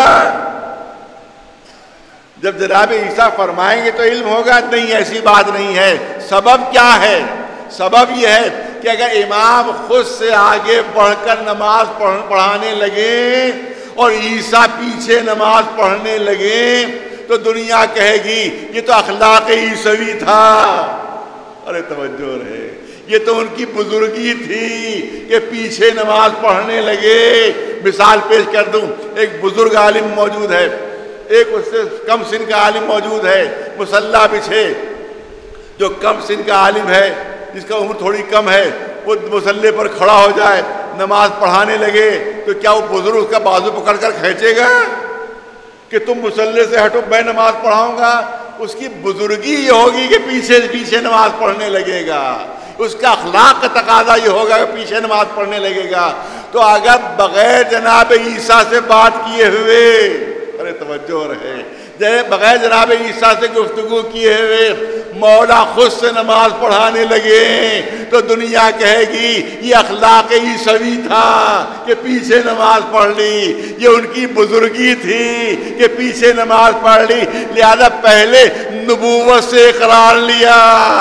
جب جناب عیسیٰ فرمائیں گے تو علم ہوگا۔ نہیں، ایسی بات نہیں ہے۔ سبب کیا ہے؟ سبب یہ ہے کہ اگر امام خود سے آگے بڑھ کر نماز پڑھانے لگے اور عیسیٰ پیچھے نماز پڑھنے لگے تو دنیا کہے گی یہ تو اخلاق عیسوی تھا۔ ارے توجہ رہے، یہ تو ان کی بزرگی تھی کہ پیچھے نماز پڑھنے لگے۔ مثال پیش کر دوں، ایک بزرگ عالم موجود ہے، ایک اس سے کم سن کا عالم موجود ہے، مصلی بچھے۔ جو کم سن کا عالم ہے، جس کا عمر تھوڑی کم ہے، وہ مصلی پر کھڑا ہو جائے، نماز پڑھانے لگے تو کیا وہ بزرگ اس کا بازو پکڑ کر کھینچے گا کہ تم مصلی سے ہٹو، میں نماز پڑھاؤں گا؟ اس کی بزرگی یہ ہوگی کہ پیچھے نماز پڑھنے لگے گا۔ اس کا اخلاق کا تقاضا یہ ہوگا کہ پیچھے نماز پڑھنے لگے گا۔ تو اگر بغیر جناب عیسیٰ سے بات کیے ہوئے، ارے توجہ رہے، بغیر جناب عیسیٰ سے گفتگو کیے ہوئے مولا خود سے نماز پڑھانے لگے تو دنیا کہے گی یہ اخلاق عیسوی تھا کہ پیچھے نماز پڑھ لی، یہ ان کی بزرگی تھی کہ پیچھے نماز پڑھ لی، لہذا پہلے نبوت سے اقرار لیا۔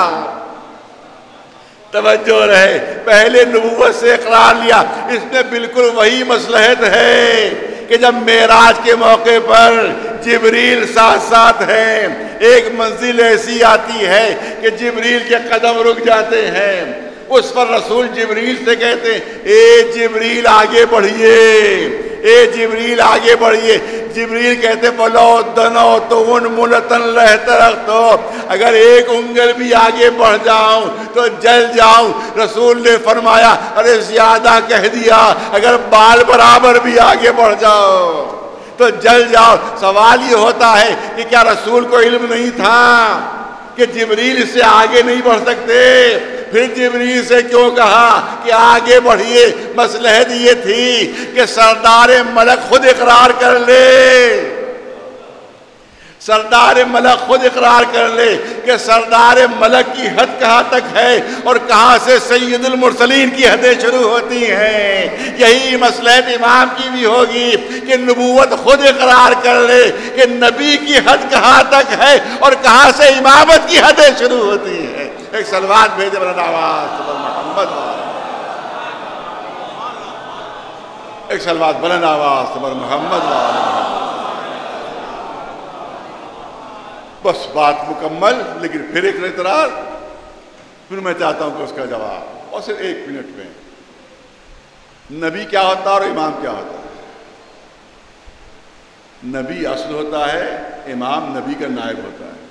توجہ رہے، پہلے نبوت سے اقرار لیا۔ اس میں بالکل وہی مصلحت ہے کہ جب معراج کے موقع پر جبریل ساتھ ساتھ ہیں، ایک منزل ایسی آتی ہے کہ جبریل کے قدم رک جاتے ہیں، اس پر رسول جبریل سے کہتے ہیں اے جبریل آگے بڑھیے، اے جبریل آگے بڑھیے۔ جبریل کہتے بلو دنو تو ان ملتن لہترخت، اگر ایک انگل بھی آگے بڑھ جاؤں تو جل جاؤں۔ رسول نے فرمایا ارے زیادہ کہہ دیا، اگر بال برابر بھی آگے بڑھ جاؤ تو جل جاؤ۔ سوال یہ ہوتا ہے کہ کیا رسول کو علم نہیں تھا کہ جبریل سے آگے نہیں بڑھ سکتے؟ پھر جبریل سے کیوں کہا کہ آگے بڑھیے؟ مصلحت یہ تھی کہ سردار ملک خود اقرار کر لے، سردار ملک خود اقرار کر لے کہ سردار ملک کی حد کہاں تک ہے اور کہاں سے سید المرسلین کی حدیں شروع ہوتی ہیں۔ یہی مصلحت امام کی بھی ہوگی کہ نبوت خود اقرار کر لے کہ نبی کی حد کہاں تک ہے اور کہاں سے امامت کی حدیں شروع ہوتی ہیں۔ ایک سلوات بھیجے بلند آواز صلی محمد، ایک سلوات بلند آواز صلی محمد۔ بس بات مکمل، لیکن پھر ایک اعتراض، پھر میں چاہتا ہوں کہ اس کا جواب، اور صرف 1 منٹ میں۔ نبی کیا ہوتا ہے اور امام کیا ہوتا ہے؟ نبی اصل ہوتا ہے، امام نبی کا نائب ہوتا ہے،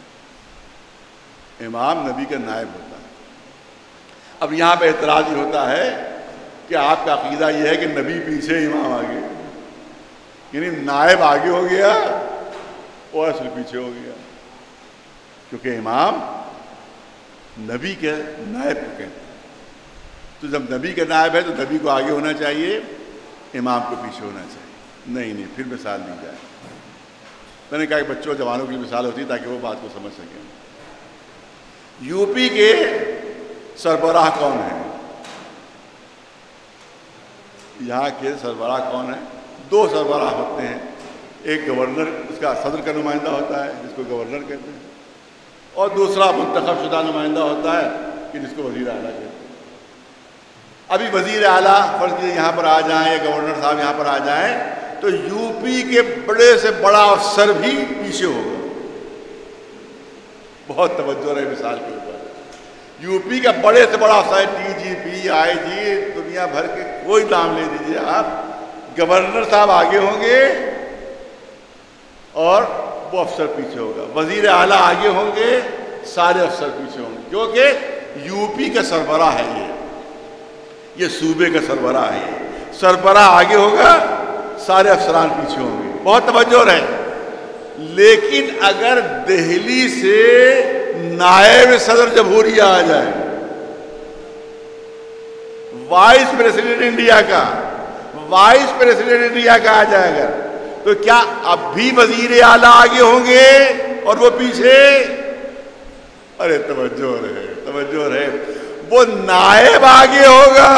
امام نبی کا نائب ہوتا ہے۔ اب یہاں پہ اعتراض یہ ہوتا ہے کہ آپ کا عقیدہ یہ ہے کہ نبی پیچھے امام آگے، یعنی نائب آگے ہو گیا اور اصل پیچھے ہو گیا، کیونکہ امام نبی کے نائب کو کہتے ہیں۔ تو جب نبی کا نائب ہے تو نبی کو آگے ہونا چاہیے، امام کو پیچھے ہونا چاہیے۔ نہیں، پھر مثال دی جائے۔ میں نے کہا کہ بچوں جوانوں کی مثال ہوتی ہے تاکہ وہ بات کو سمجھ سکیں۔ یو پی کے سربراہ کون ہیں؟ یہاں کے سربراہ کون ہیں؟ 2 سربراہ ہوتے ہیں، ایک گورنر، اس کا صدر کا نمائندہ ہوتا ہے جس کو گورنر کہتے ہیں، اور دوسرا منتخب شدہ نمائندہ ہوتا ہے کہ جس کو وزیر اعلیٰ کہتے ہیں۔ ابھی وزیر اعلیٰ فرض کیجیے یہاں پر آ جائیں یا گورنر صاحب یہاں پر آ جائیں تو یو پی کے بڑے سے بڑا افسر بھی پیچھے ہوگا، بہت توجہ رہے مثال کے اوپر. یو پی کا بڑے سے بڑا افسر ٹی جی پی آئی جی دنیا بھر کے کوئی نام لے لیجیے آپ, گورنر صاحب آگے ہوں گے اور وہ افسر پیچھے ہوگا, وزیر اعلیٰ آگے ہوں گے سارے افسر پیچھے ہوں گے, کیونکہ یو پی کا سربراہ ہے یہ صوبے کا سربراہ ہے, سربراہ آگے ہوگا سارے افسران پیچھے ہوں گے. بہت توجہ رہے. لیکن اگر دہلی سے نائب صدر جمہوریہ آ جائے, وائس پریزیڈنٹ انڈیا کا, وائس پریزیڈنٹ انڈیا کا آ جائے گا, تو کیا اب بھی وزیر اعلیٰ آگے ہوں گے اور وہ پیچھے؟ ارے توجہ رہے, توجہ رہے. وہ نائب آگے ہوگا,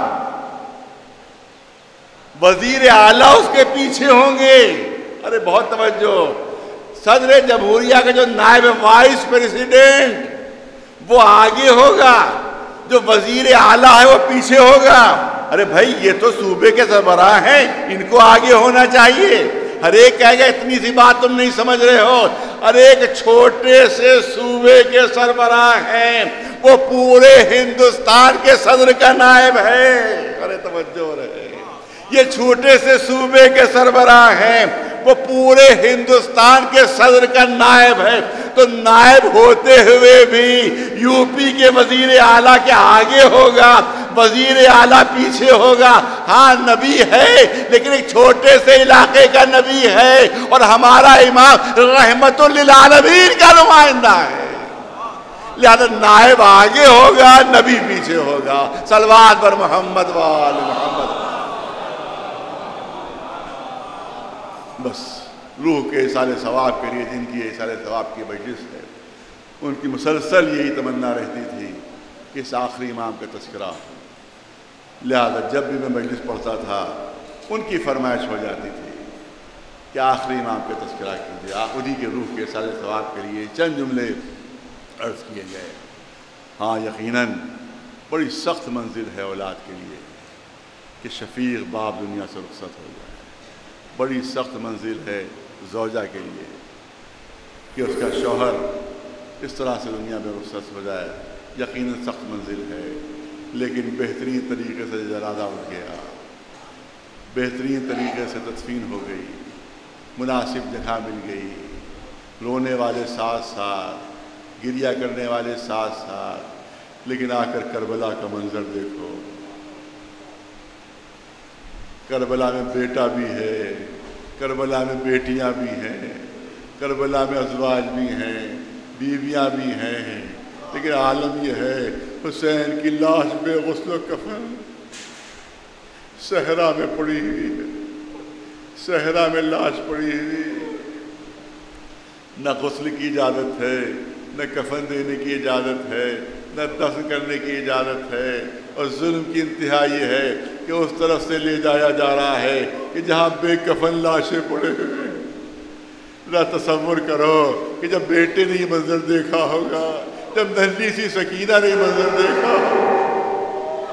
وزیر اعلیٰ اس کے پیچھے ہوں گے. ارے بہت توجہ. صدر جمہوریہ کا جو نائب وائس پریزیڈنٹ وہ آگے ہوگا, جو وزیر اعلیٰ ہے وہ پیچھے ہوگا. ارے بھائی یہ تو صوبے کے سربراہ ہیں, ان کو آگے ہونا چاہیے. ہر ایک کہے گا اتنی سی بات تم نہیں سمجھ رہے ہو. ارے ایک چھوٹے سے صوبے کے سربراہ ہیں, وہ پورے ہندوستان کے صدر کا نائب ہے. ارے توجہ رہے. یہ چھوٹے سے صوبے کے سربراہ ہیں, وہ پورے ہندوستان کے صدر کا نائب ہے. تو نائب ہوتے ہوئے بھی یو پی کے وزیر اعلیٰ کے آگے ہوگا, وزیر اعلیٰ پیچھے ہوگا. ہاں نبی ہے لیکن ایک چھوٹے سے علاقے کا نبی ہے, اور ہمارا امام رحمت للعالمین کا نمائندہ ہے. لہذا نائب آگے ہوگا, نبی پیچھے ہوگا. صلوات بر محمد وآل محمد. بس روح کے اصال ثواب کے لیے جن کی اصال ثواب کی مجلس ہے, ان کی مسلسل یہی تمنا رہتی تھی کہ اس آخری امام کا تذکرہ. لہذا جب بھی میں مجلس پڑھتا تھا ان کی فرمائش ہو جاتی تھی کہ آخری امام کا تذکرہ کیجیے. انہی کے روح کے اصال ثواب کے لیے چند جملے عرض کیے گئے. ہاں یقیناً بڑی سخت منزل ہے اولاد کے لیے کہ شفیق باپ دنیا سے رخصت ہو جائے. بڑی سخت منزل ہے زوجہ کے لیے کہ اس کا شوہر اس طرح سے دنیا میں رخصت ہو جائے. یقیناً سخت منزل ہے, لیکن بہترین طریقے سے جنازہ اٹھ گیا, بہترین طریقے سے تدفین ہو گئی, مناسب جگہ مل گئی, رونے والے ساتھ ساتھ, گریہ کرنے والے ساتھ ساتھ. لیکن آ کر کربلا کا منظر دیکھو. کربلا میں بیٹا بھی ہے, کربلا میں بیٹیاں بھی ہیں, کربلا میں ازواج بھی ہیں, بیویاں بھی ہیں, لیکن عالم یہ ہے حسین کی لاش بے غسل و کفن صحرا میں پڑی ہوئی ہے, صحرا میں لاش پڑی ہوئی. نہ غسل کی اجازت ہے, نہ کفن دینے کی اجازت ہے, نہ دفن کرنے کی اجازت ہے. اور ظلم کی انتہا یہ ہے کہ اس طرف سے لے جایا جا رہا ہے کہ جہاں بے کفن لاشیں پڑے ہوئے. ذرا تصور کرو کہ جب بیٹے نے یہ منظر دیکھا ہوگا, جب ننھی سی سکینہ نے یہ منظر دیکھا ہوگا,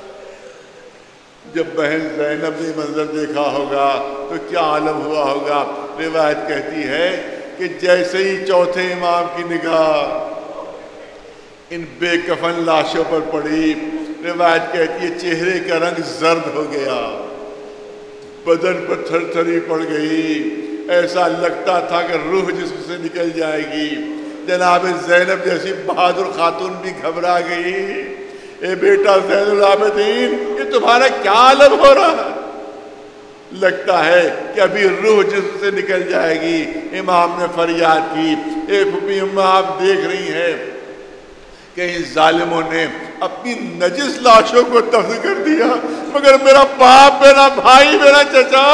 جب بہن زینب نے یہ منظر دیکھا ہوگا تو کیا عالم ہوا ہوگا. روایت کہتی ہے کہ جیسے ہی چوتھے امام کی نگاہ ان بے کفن لاشوں پر پڑی, روایت کہتی ہے چہرے کا رنگ زرد ہو گیا, بدن پر تھر تھری پڑ گئی, ایسا لگتا تھا کہ روح جسم سے نکل جائے گی. جناب زینب جیسی بہادر خاتون بھی گھبرا گئی. اے بیٹا زین العابدین, یہ تمہارا کیا عالم ہو رہا ہے؟ لگتا ہے کہ ابھی روح جسم سے نکل جائے گی. امام نے فریاد کی, اے پھوپھی اماں آپ دیکھ رہی ہیں کہ ان ظالموں نے اپنی نجس لاشوں کو دفن کر دیا, مگر میرا باپ, میرا بھائی, میرا چچا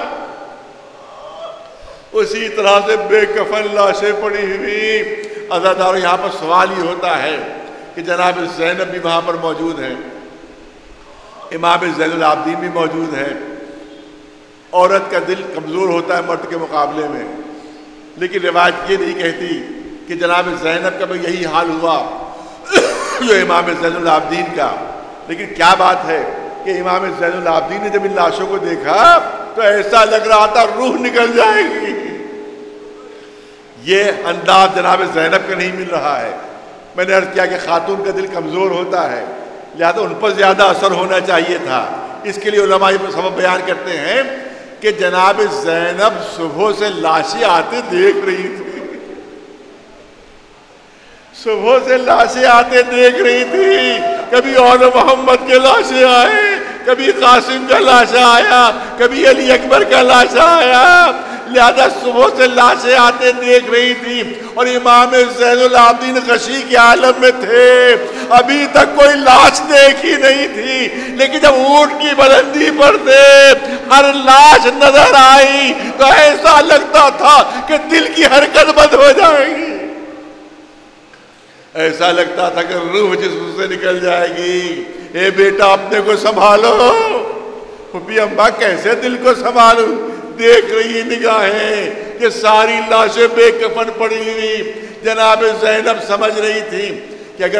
اسی طرح سے بے کفن لاشیں پڑی ہوئی. عزادارو یہاں پر سوال یہ ہوتا ہے کہ جناب زینب بھی وہاں پر موجود ہیں, امام زین العابدین بھی موجود ہیں. عورت کا دل کمزور ہوتا ہے مرد کے مقابلے میں, لیکن روایت یہ نہیں کہتی کہ جناب زینب کا بھی یہی حال ہوا جو امام زین العابدین کا. لیکن کیا بات ہے کہ امام زین العابدین نے جب ان لاشوں کو دیکھا تو ایسا لگ رہا تھا روح نکل جائے گی. یہ انداز جناب زینب کا نہیں مل رہا ہے۔ میں نے عرض کیا کہ خاتون کا دل کمزور ہوتا ہے، لہذا ان پر زیادہ اثر ہونا چاہیے تھا۔ اس کے لیے علماء یہ سبب بیان کرتے ہیں کہ جناب زینب صبح سے لاشیں آتے دیکھ رہی تھی، صبح سے لاشیں آتے دیکھ رہی تھی، کبھی اور محمد کے لاشیں آئے، کبھی قاسم کا لاشا آیا، کبھی علی اکبر کا لاشا آیا، لہذا صبح سے لاشیں آتے دیکھ رہی تھی۔ اور امام زین العابدین غشی کے عالم میں تھے، ابھی تک کوئی لاش دیکھی نہیں تھی، لیکن جب اونٹ کی بلندی پر تھے ہر لاش نظر آئی تو ایسا لگتا تھا کہ دل کی حرکت بند ہو جائے گی، ایسا لگتا تھا کہ روح جسم سے نکل جائے گی۔ اے بیٹا اپنے کو سنبھالو۔ پھپھی اماں کیسے دل کو سنبھالوں؟ دیکھ رہی نگاہیں کہ ساری لاشیں بے کفن پڑی ہوئی۔ جناب زینب سمجھ رہی تھی کہ اگر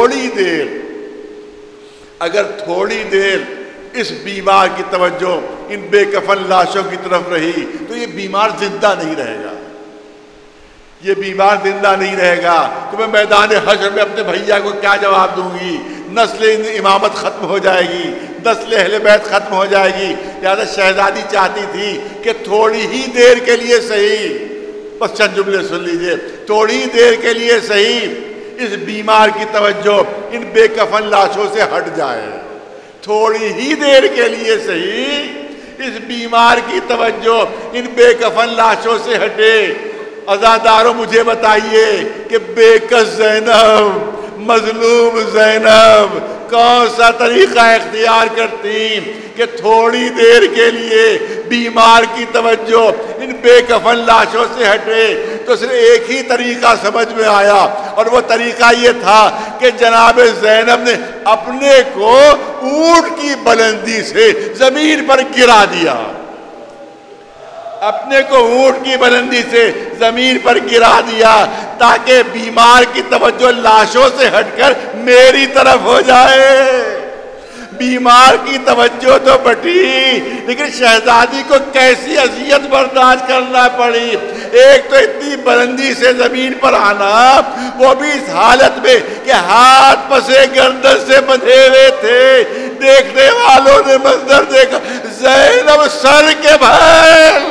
تھوڑی دیر اس بیمار کی توجہ ان بے کفن لاشوں کی طرف رہی تو یہ بیمار زندہ نہیں رہے گا، یہ بیمار زندہ نہیں رہے گا، تو میں میدان حشر میں اپنے بھیا کو کیا جواب دوں گی؟ نسل امامت ختم ہو جائے گی، نسل اہل بیت ختم ہو جائے گی۔ لہذا شہزادی چاہتی تھی کہ تھوڑی ہی دیر کے لیے صحیح، بس چند جملے سن لیجئے، تھوڑی دیر کے لیے صحیح اس بیمار کی توجہ ان بے کفن لاشوں سے ہٹ جائے، تھوڑی ہی دیر کے لیے صحیح اس بیمار کی توجہ ان بے کفن لاشوں سے ہٹے۔ عزاداروں مجھے بتائیے کہ بے کس زینب، مظلوم زینب کون سا طریقہ اختیار کرتی کہ تھوڑی دیر کے لیے بیمار کی توجہ ان بے کفن لاشوں سے ہٹے؟ تو صرف ایک ہی طریقہ سمجھ میں آیا، اور وہ طریقہ یہ تھا کہ جناب زینب نے اپنے کو اونٹ کی بلندی سے زمین پر گرا دیا، اپنے کو اونٹ کی بلندی سے زمین پر گرا دیا تاکہ بیمار کی توجہ لاشوں سے ہٹ کر میری طرف ہو جائے۔ بیمار کی توجہ تو بٹی، لیکن شہزادی کو کیسی اذیت برداشت کرنا پڑی۔ ایک تو اتنی بلندی سے زمین پر آنا، وہ بھی اس حالت میں کہ ہاتھ پسے گردن سے بندھے ہوئے تھے۔ دیکھنے والوں نے منظر دیکھا، زینب سر کے بھر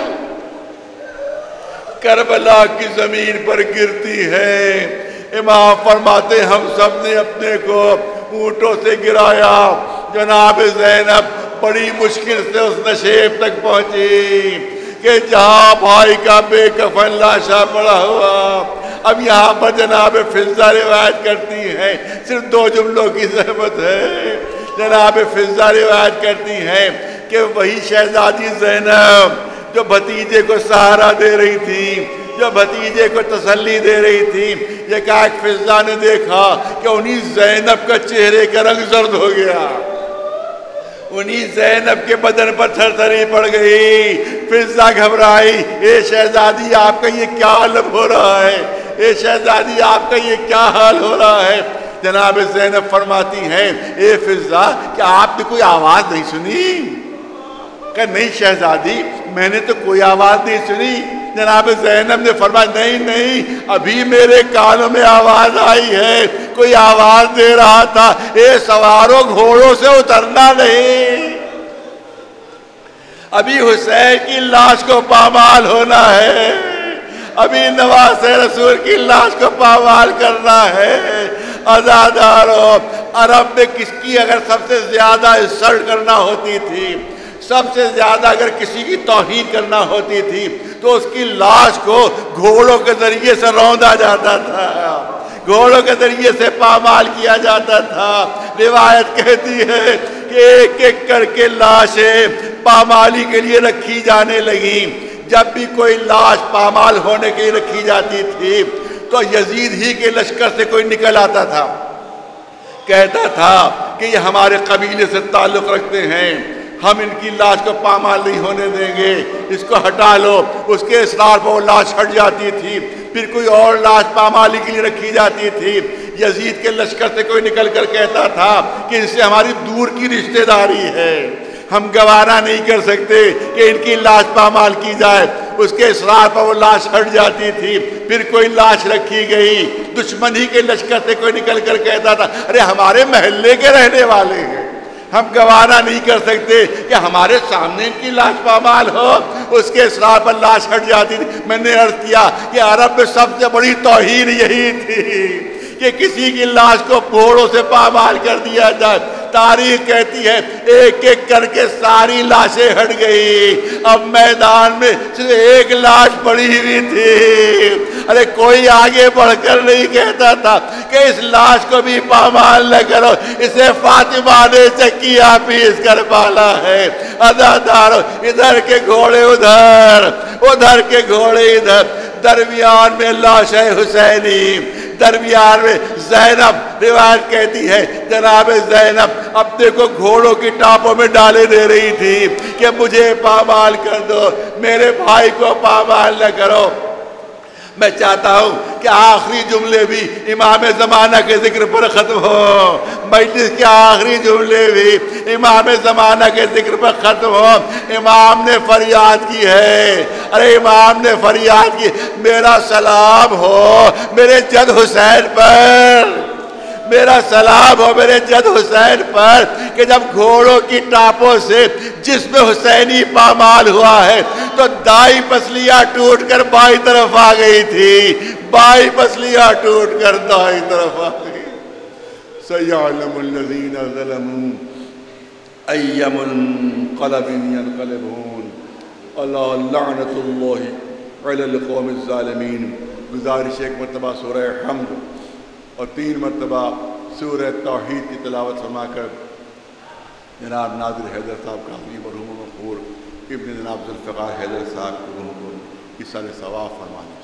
کربلا کی زمین پر گرتی ہے۔ امام فرماتے ہم سب نے اپنے کو اونٹوں سے گرایا۔ جناب زینب بڑی مشکل سے اس نشیب تک پہنچی کہ جہاں بھائی کا بے کفن لاشا پڑا ہوا۔ اب یہاں پر جناب فضہ روایت کرتی ہیں، صرف 2 جملوں کی ضرورت ہے۔ جناب فضہ روایت کرتی ہیں کہ وہی شہزادی زینب جو بھتیجے کو سہارا دے رہی تھی، جو بھتیجے کو تسلی دے رہی تھی، یہ کہا کہ فضہ نے دیکھا کہ انہی زینب کا چہرے کا رنگ زرد ہو گیا، انہی زینب کے بدن پر تھرتھری پڑ گئی۔ فضہ گھبرائی، اے شہزادی آپ کا یہ کیا عالم ہو رہا ہے؟ اے شہزادی آپ کا یہ کیا حال ہو رہا ہے؟ جناب زینب فرماتی ہیں، اے فضہ کیا آپ نے کوئی آواز نہیں سنی؟ کہ نہیں شہزادی میں نے تو کوئی آواز نہیں سنی۔ جناب زینب نے فرمایا نہیں ابھی میرے کانوں میں آواز آئی ہے، کوئی آواز دے رہا تھا، اے سواروں گھوڑوں سے اترنا نہیں، ابھی حسین کی لاش کو پامال ہونا ہے، ابھی نواز رسول کی لاش کو پامال کرنا ہے۔ عزاداروں عرب میں کس کی اگر سب سے زیادہ انسلٹ کرنا ہوتی تھی، سب سے زیادہ اگر کسی کی توہین کرنا ہوتی تھی تو اس کی لاش کو گھوڑوں کے ذریعے سے روندا جاتا تھا، گھوڑوں کے ذریعے سے پامال کیا جاتا تھا۔ روایت کہتی ہے کہ ایک ایک کر کے لاشیں پامالی کے لیے رکھی جانے لگیں۔ جب بھی کوئی لاش پامال ہونے کے لیے رکھی جاتی تھی تو یزید ہی کے لشکر سے کوئی نکل آتا تھا، کہتا تھا کہ یہ ہمارے قبیلے سے تعلق رکھتے ہیں، ہم ان کی لاش کو پامال نہیں ہونے دیں گے، اس کو ہٹا لو۔ اس کے اصرار پر وہ لاش ہٹ جاتی تھی، پھر کوئی اور لاش پامالی کے لیے رکھی جاتی تھی۔ یزید کے لشکر سے کوئی نکل کر کہتا تھا کہ ان سے ہماری دور کی رشتہ داری ہے، ہم گوارا نہیں کر سکتے کہ ان کی لاش پامال کی جائے۔ اس کے اصرار پر وہ لاش ہٹ جاتی تھی، پھر کوئی لاش رکھی گئی، دشمنی کے لشکر سے کوئی نکل کر کہتا تھا ارے ہمارے محلے کے رہنے والے ہیں، ہم گوارا نہیں کر سکتے کہ ہمارے سامنے ان کی لاش پامال ہو، اس کے اصرار پر لاش ہٹ جاتی تھی۔ میں نے عرض کیا کہ عرب میں سب سے بڑی توہین یہی تھی کہ کسی کی لاش کو پھوڑوں سے پامال کر دیا جائے۔ تاریخ کہتی ہے ایک ایک کر کے ساری لاشیں ہٹ گئی، اب میدان میں صرف ایک لاش پڑی ہوئی تھی۔ ارے کوئی آگے بڑھ کر نہیں کہتا تھا کہ اس لاش کو بھی پامال نہ کرو، اسے فاطمہ نے چکیا پیس کر پالا ہے۔ ادادارو ادھر کے گھوڑے ادھر، ادھر کے گھوڑے ادھر، درمیان میں لاش حسینی، درمیان میں زینب۔ روایت کہتی ہے جناب زینب اپنے کو گھوڑوں کی ٹاپوں میں ڈالے دے رہی تھی کہ مجھے پامال کر دو، میرے بھائی کو پامال نہ کرو۔ میں چاہتا ہوں کہ آخری جملے بھی امام زمانہ کے ذکر پر ختم ہو، مجلس کے آخری جملے بھی امام زمانہ کے ذکر پر ختم ہو۔ امام نے فریاد کی ہے، ارے امام نے فریاد کی میرا سلام ہو میرے جد حسین پر، میرا سلام ہو میرے جد حسین پر کہ جب گھوڑوں کی ٹاپوں سے جسم حسینی پامال ہوا ہے تو دائیں پسلیاں ٹوٹ کر بائیں طرف آ گئی تھی، بائیں پسلیاں ٹوٹ کر دائیں طرف آ گئی۔ سَيَعْلَمُ الَّذِينَ ظَلَمُوا أَيَّ مُنقَلَبٍ يَنقَلِبُونَ أَلَا لَعْنَةُ اللَّهِ عَلَى الْقَوْمِ الظَّالِمِينَ۔ گزارش ایک مرتبہ سورہ حمد اور 3 مرتبہ سورہ توحید کی تلاوت فرما کر جناب ناظر حیدر صاحب کا عظیم مرحوم غفور ابن جناب ذوالفقار حیدر صاحب کو ایصال ثواب فرمانے